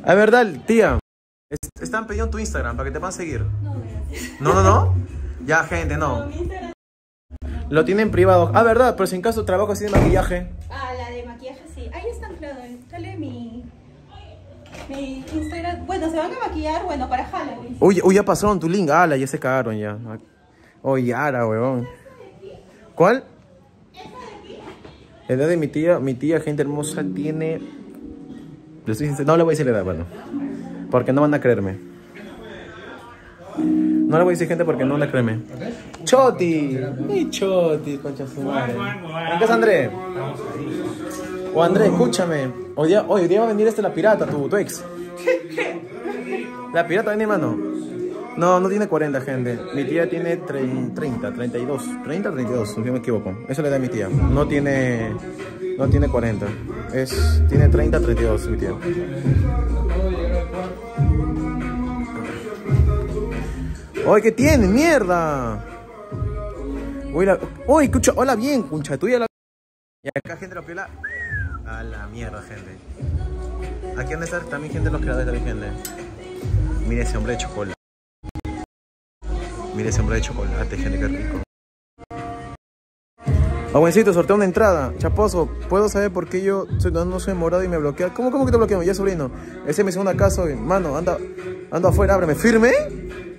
A verdad, tía. Están pidiendo tu Instagram para que te puedan seguir. No, gracias. No. Ya, gente, no. Lo tienen privado. Ah, verdad, pero si en caso trabajo así de maquillaje. Ah, la de maquillaje, sí. Ahí está, claro. Sale mi Instagram. Bueno, se van a maquillar, bueno, para Halloween. Uy, ya pasaron tu link. Ala, ya se cagaron ya. Oye, ara, weón. ¿Cuál? La edad de mi tía, gente hermosa, tiene... No le voy a decir la edad, bueno. Porque no van a creerme. No le voy a decir, gente, porque no van a creerme. ¡Choti! ¡Ay, Choti, concha su madre! ¿En qué es André? O André, escúchame. Hoy día va a venir la pirata, tu ex. La pirata viene, mano. No tiene 40, gente. Mi tía tiene 30, 32. 30, 32, si no me equivoco. Eso le da a mi tía. No tiene 40. Tiene 30, 32, mi tía. ¡Oye, qué tiene! ¡Mierda! Uy, escucha, hola bien, concha tuya. Y acá, gente, la piola. A la mierda, gente. Aquí donde está también, gente, los creadores también, gente. Mire ese hombre de chocolate. Mire ese hombre de chocolate, gente, qué rico. Abuencito, sorteo una entrada. Chaposo, ¿puedo saber por qué yo no soy morado y me bloquea? ¿Cómo que te bloqueo? Ya, sobrino. Ese es mi segundo caso. Mano, anda afuera, ábreme. ¿Firme?